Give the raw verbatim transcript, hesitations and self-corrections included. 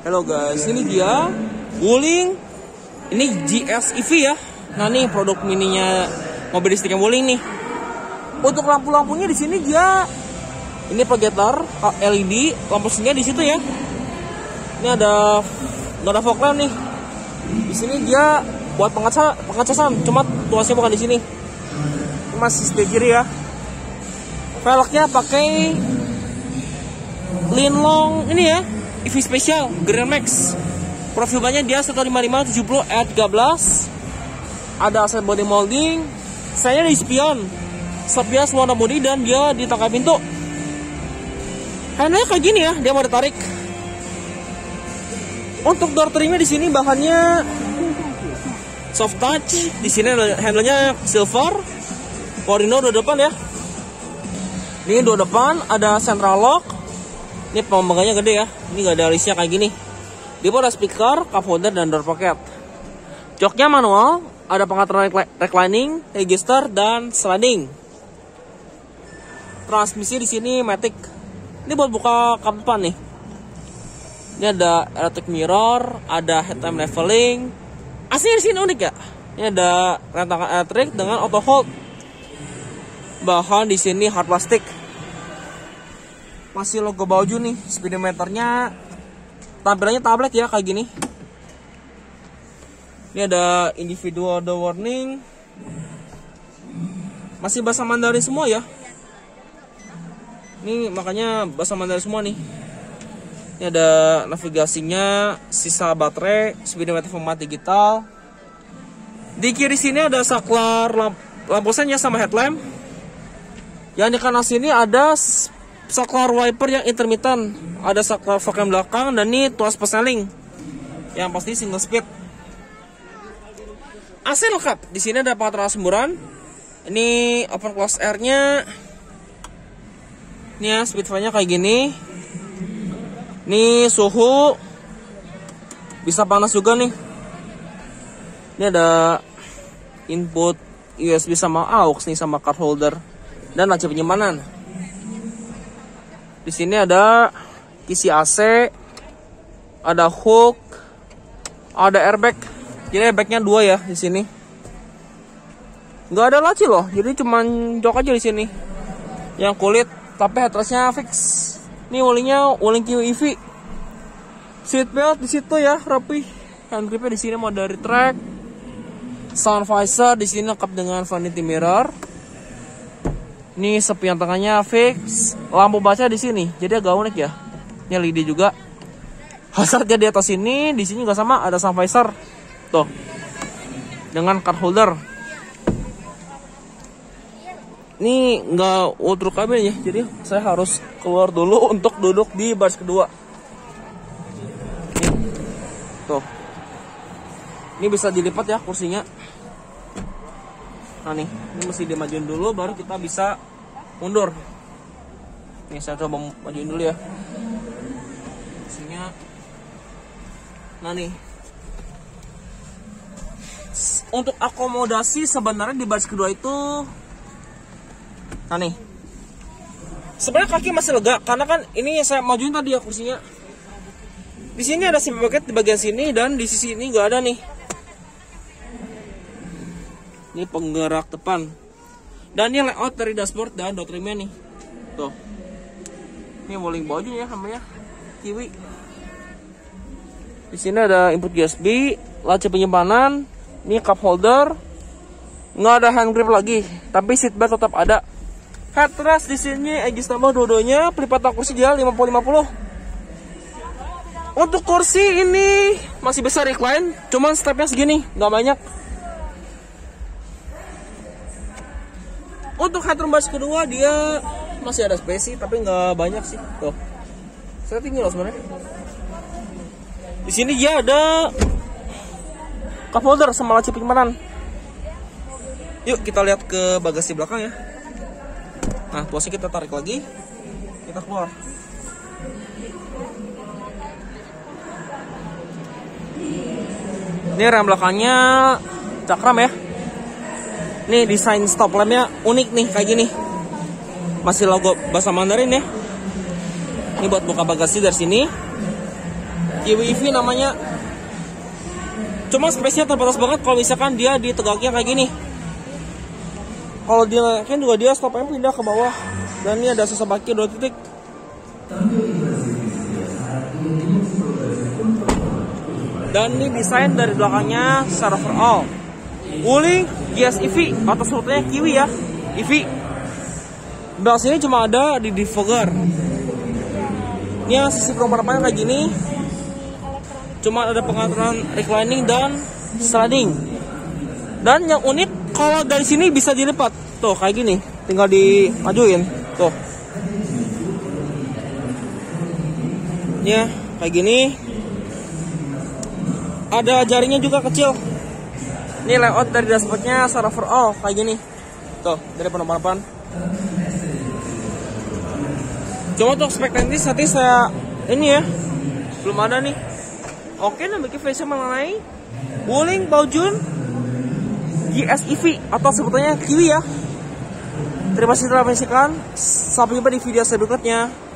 Halo guys, ini dia Wuling. Ini G S E V ya. Nah nih produk mininya mobil listriknya Wuling nih. Untuk lampu-lampunya di sini dia ini proyektor L E D, lampu sinnya di situ ya. Ini ada nggak ada fog lamp nih. Di sini dia buat pengaca pengacasan, cuma tuasnya bukan di sini. Ini masih sebelah kiri ya. Velgnya pakai Linlong ini ya, E V Special Grand Max. Profil bannya dia seratus lima puluh lima tujuh puluh E tiga belas. Ada aset body molding. Saya di spion. Spion warna bodi dan dia di tangkai pintu. Handle kayak gini ya, dia mau ditarik. Untuk door trimnya di sini bahannya soft touch. Di sini handlenya silver. Power window dua depan ya. Ini dua depan, ada central lock. Ini pembangkanya gede ya. Ini gak ada alisnya kayak gini. Di bawah ada speaker, cup holder, dan door pocket. Joknya manual, ada pengaturan reclining, register, dan sliding. Transmisi di sini matic. Ini buat buka kap depan nih. Ini ada electric mirror, ada headlamp leveling. Aslinya di sini unik ya. Ini ada rem tangan elektrik dengan auto hold. Bahan di sini hard plastik. Masih logo baju nih. Speedometernya tampilannya tablet ya kayak gini. Ini ada individual door warning. Masih bahasa Mandarin semua ya. Ini makanya bahasa Mandarin semua nih. Ini ada navigasinya, sisa baterai, speedometer format digital. Di kiri sini ada saklar lamp lampu sennya sama headlamp. Yang di kanan sini ada saklar wiper yang intermittent, ada saklar fog lamp belakang, dan ini tuas peseling. Yang pasti single speed. A C lengkap. Di sini ada pengaturan semburan. Ini open close air-nya. Ini ya, speed fan-nya kayak gini. Ini suhu bisa panas juga nih. Ini ada input U S B sama aux nih, sama card holder dan laci penyimpanan. Di sini ada kisi A C, ada hook, ada airbag. Jadi airbagnya dua ya di sini. Nggak ada laci loh, jadi cuman jok aja di sini. Yang kulit, tapi headrestnya fix. Ini Wulingnya Wuling Q E V. Seatbelt di situ ya, rapi. Hand gripnya di sini mau dari track. Sun visor di sini lengkap dengan vanity mirror. Ini sepion tengahnya fix. Lampu baca di sini, jadi agak unik ya. Ini L E D juga. Hazardnya di atas ini, di sini juga sama, ada sun visor. Tuh. Dengan card holder. Ini nggak wardrobe kabin ya, jadi saya harus keluar dulu untuk duduk di baris kedua. Nih. Tuh. Ini bisa dilipat ya kursinya. Nah nih, ini mesti dimajuin dulu baru kita bisa mundur. Nih saya coba majuin dulu ya. Kursinya. Nah nih. Untuk akomodasi sebenarnya di baris kedua itu, nah nih, sebenarnya kaki masih lega karena kan ini yang saya majuin tadi ya kursinya. Di sini ada sim bucket di bagian sini dan di sisi ini nggak ada nih. Ini penggerak depan. Dan ini layout dari dashboard dan door trimnya nih. Tuh. Ini Wuling baju ya namanya. Kiwi. Di sini ada input U S B, laci penyimpanan, ini cup holder. Nggak ada hand grip lagi, tapi seat belt tetap ada. Headrest di sini edges tambah dua-duanya, pelipatan kursi dia lima puluh lima puluh. Untuk kursi ini masih besar recline, cuman stepnya segini, nggak banyak. Untuk headroom baris kedua dia masih ada spasi, tapi nggak banyak sih. Tuh, saya tinggi loh sebenarnya. Di sini dia ada cup holder sama laci penyimpanan. Yuk kita lihat ke bagasi belakang ya. Nah, tuasnya kita tarik lagi, kita keluar. Ini rem belakangnya cakram ya. Nih desain stop lampnya unik nih kayak gini. Masih logo bahasa Mandarin ya. Ini buat buka bagasi dari sini. Kiwi E V namanya. Cuma space-nya terbatas banget kalau misalkan dia ditegaknya kayak gini. Kalau dia naikin juga dia stopnya pindah ke bawah. Dan ini ada sisa baki dua titik. Dan ini desain dari belakangnya secara overall. Wuling G S E V atau sebetulnya Kiwi ya, E V. Belakang sini cuma ada di defogger. Ini yang sisi kelompokannya kayak gini. Cuma ada pengaturan reclining dan sliding. Dan yang unik kalau dari sini bisa dilipat. Tuh kayak gini, tinggal dimajuin. Tuh. Ya, kayak gini. Ada jaringnya juga kecil. Ini layout dari dashboardnya secara overall kayak gini. Tuh, dari penumpang. Cuma untuk spek teknis nanti saya ini ya, belum ada nih. Oke, nah bagi versi mengenai Wuling Baojun G S E V atau sebetulnya Kiwi ya. Terima kasih telah menyaksikan. Sampai jumpa di video saya berikutnya.